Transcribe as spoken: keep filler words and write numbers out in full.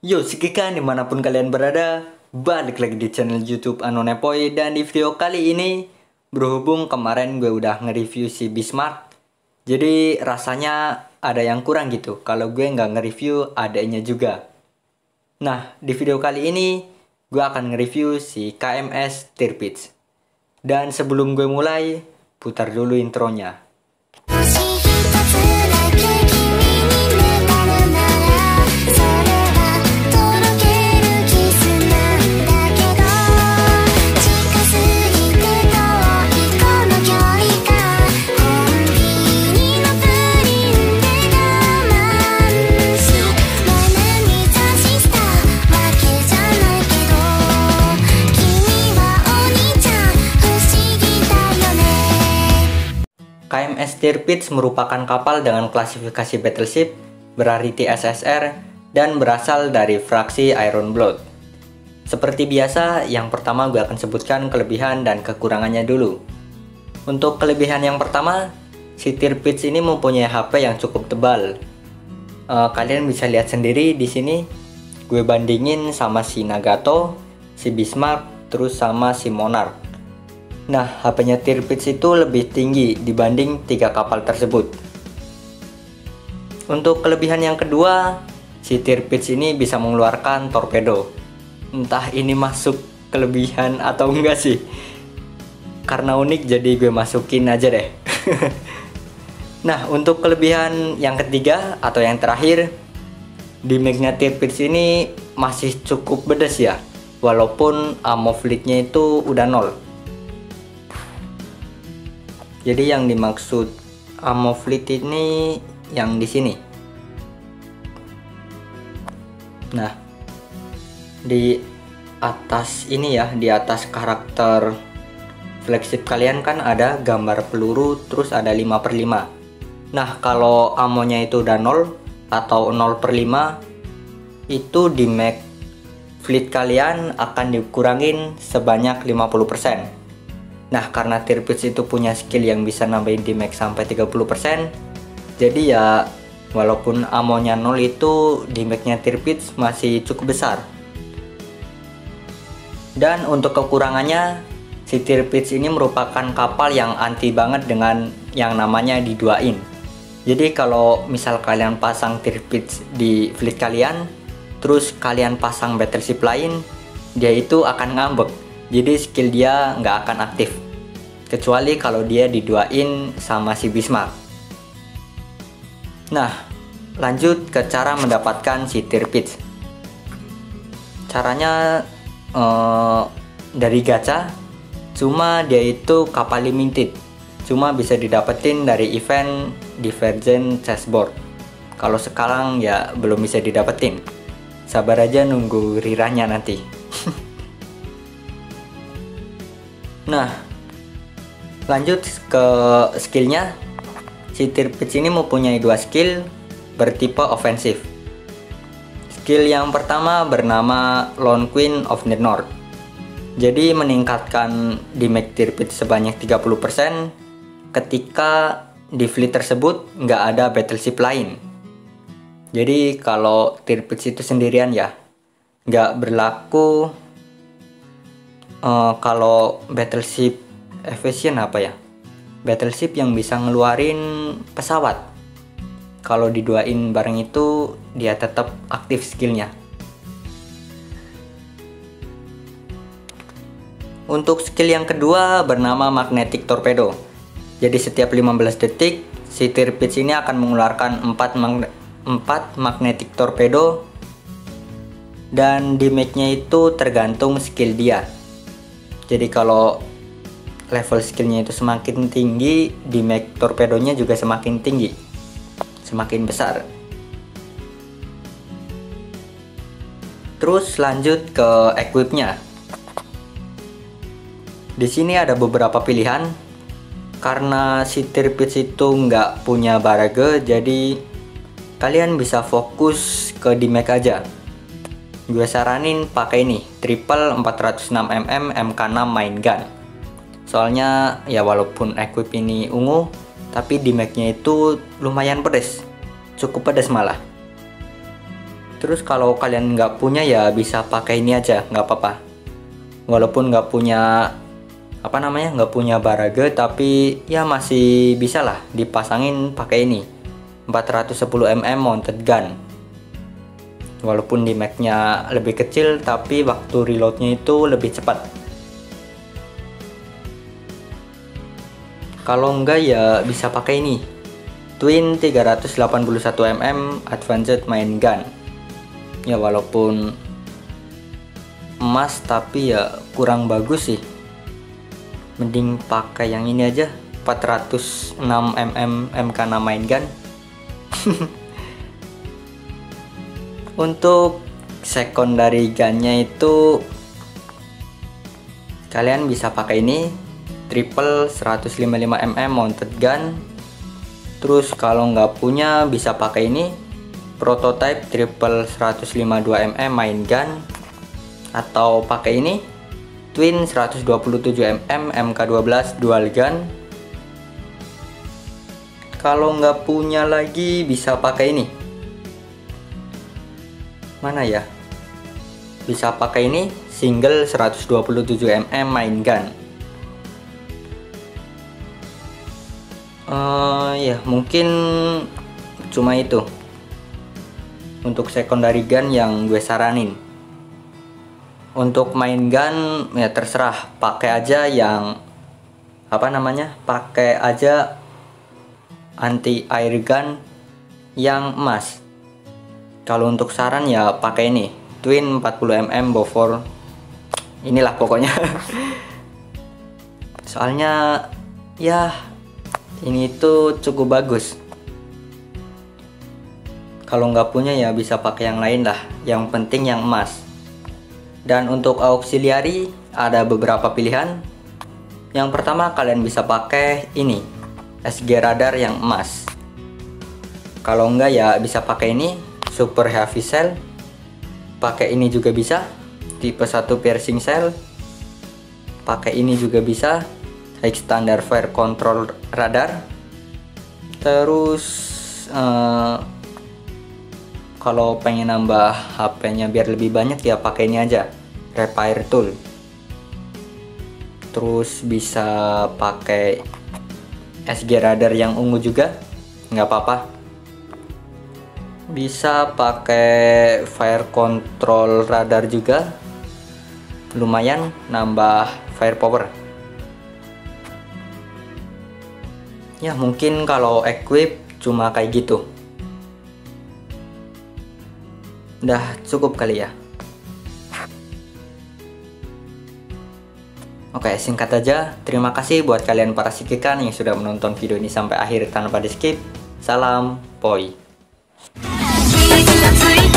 Yo, sekikan dimanapun kalian berada, balik lagi di channel YouTube Anonepoy. Dan di video kali ini, berhubung kemarin gue udah nge-review si Bismarck, jadi rasanya ada yang kurang gitu kalau gue nggak nge-review adanya juga. Nah, di video kali ini, gue akan nge-review si K M S Tirpitz. Dan sebelum gue mulai, putar dulu intronya. K M S Tirpitz merupakan kapal dengan klasifikasi battleship, berarti S S R, dan berasal dari fraksi Ironblood. Seperti biasa, yang pertama gue akan sebutkan kelebihan dan kekurangannya dulu. Untuk kelebihan yang pertama, si Tirpitz ini mempunyai H P yang cukup tebal. Uh, kalian bisa lihat sendiri di sini, gue bandingin sama si Nagato, si Bismarck, terus sama si Monarch. Nah, H P-nya Tirpitz itu lebih tinggi dibanding tiga kapal tersebut. Untuk kelebihan yang kedua, si Tirpitz ini bisa mengeluarkan torpedo. Entah ini masuk kelebihan atau enggak sih. Karena unik jadi gue masukin aja deh. Nah, untuk kelebihan yang ketiga atau yang terakhir, damage-nya Tirpitz ini masih cukup pedas ya. Walaupun ammo fleet-nya itu udah nol. Jadi yang dimaksud ammo fleet ini yang di sini. Nah, di atas ini ya, di atas karakter flagship kalian kan ada gambar peluru, terus ada lima per lima. Nah, kalau ammonya itu udah nol atau nol per lima, itu di mag fleet kalian akan dikurangin sebanyak lima puluh persen. Nah, karena Tirpitz itu punya skill yang bisa nambahin damage sampai tiga puluh persen, jadi ya walaupun ammonya nol itu damage-nya Tirpitz masih cukup besar. Dan untuk kekurangannya, si Tirpitz ini merupakan kapal yang anti banget dengan yang namanya diduain. Jadi kalau misal kalian pasang Tirpitz di fleet kalian, terus kalian pasang battleship lain, dia itu akan ngambek. Jadi skill dia nggak akan aktif, kecuali kalau dia diduain sama si Bismarck. Nah, lanjut ke cara mendapatkan si Tirpitz. Caranya eh, dari gacha, cuma dia itu kapal limited, cuma bisa didapetin dari event Divergent Chessboard. Kalau sekarang ya belum bisa didapetin. Sabar aja nunggu riranya nanti. Nah, lanjut ke skillnya. Si Tirpitz ini mempunyai dua skill bertipe ofensif. Skill yang pertama bernama Lone Queen of the North. Jadi meningkatkan damage Tirpitz sebanyak tiga puluh persen ketika di fleet tersebut nggak ada battleship lain. Jadi kalau Tirpitz itu sendirian ya, nggak berlaku. Uh, kalau battleship efficient apa ya? Battleship yang bisa ngeluarin pesawat. Kalau diduain bareng itu dia tetap aktif skillnya. Untuk skill yang kedua bernama Magnetic Torpedo. Jadi setiap lima belas detik si Tirpitz ini akan mengeluarkan empat, magne empat Magnetic Torpedo. Dan damage-nya itu tergantung skill dia. Jadi kalau level skillnya itu semakin tinggi, damage torpedonya juga semakin tinggi, semakin besar. Terus lanjut ke equipnya. Di sini ada beberapa pilihan. Karena si Tirpitz itu nggak punya barage, jadi kalian bisa fokus ke damage aja. Gue saranin pakai ini, triple empat ratus enam milimeter M K enam main gun. Soalnya ya walaupun equip ini ungu, tapi damage-nya itu lumayan pedes, cukup pedes malah. Terus kalau kalian nggak punya ya bisa pakai ini aja, nggak apa-apa. Walaupun nggak punya apa namanya nggak punya barage, tapi ya masih bisa lah dipasangin pakai ini empat ratus sepuluh milimeter mounted gun. Walaupun di mag-nya lebih kecil, tapi waktu reloadnya itu lebih cepat. Kalau enggak ya bisa pakai ini Twin tiga ratus delapan puluh satu milimeter Advanced Main Gun. Ya walaupun emas tapi ya kurang bagus sih. Mending pakai yang ini aja empat ratus enam milimeter M K enam Main Gun. Untuk secondary gunnya itu kalian bisa pakai ini triple seratus lima puluh lima milimeter mounted gun. Terus kalau nggak punya bisa pakai ini prototype triple seratus lima puluh dua milimeter main gun, atau pakai ini twin seratus dua puluh tujuh milimeter M K dua belas dual gun. Kalau nggak punya lagi bisa pakai ini, mana ya, bisa pakai ini single seratus dua puluh tujuh milimeter main gun. Uh, ya mungkin cuma itu untuk secondary gun yang gue saranin. Untuk main gun ya terserah, pakai aja yang apa namanya pakai aja anti air gun yang emas. Kalau untuk saran ya pakai ini twin empat puluh milimeter Bofors, inilah pokoknya. Soalnya ya ini tuh cukup bagus. Kalau nggak punya ya bisa pakai yang lain lah, yang penting yang emas. Dan untuk auxiliary ada beberapa pilihan. Yang pertama kalian bisa pakai ini S G radar yang emas. Kalau enggak ya bisa pakai ini super heavy cell. Pakai ini juga bisa tipe satu piercing cell. Pakai ini juga bisa high standard fire control radar. Terus eh, kalau pengen nambah H P-nya biar lebih banyak ya pakai ini aja repair tool. Terus bisa pakai S G radar yang ungu juga, nggak apa-apa. Bisa pakai fire control radar juga, lumayan nambah fire power. Ya mungkin kalau equip cuma kayak gitu. Udah cukup kali ya. Oke, singkat aja. Terima kasih buat kalian para sikikan yang sudah menonton video ini sampai akhir tanpa di skip. Salam poi.